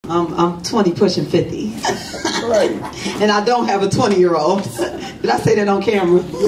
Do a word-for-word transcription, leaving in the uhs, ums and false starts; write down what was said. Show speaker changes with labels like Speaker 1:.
Speaker 1: Um, I'm twenty pushing fifty.
Speaker 2: Right.
Speaker 1: And I don't have a twenty year old. Did I say that on camera?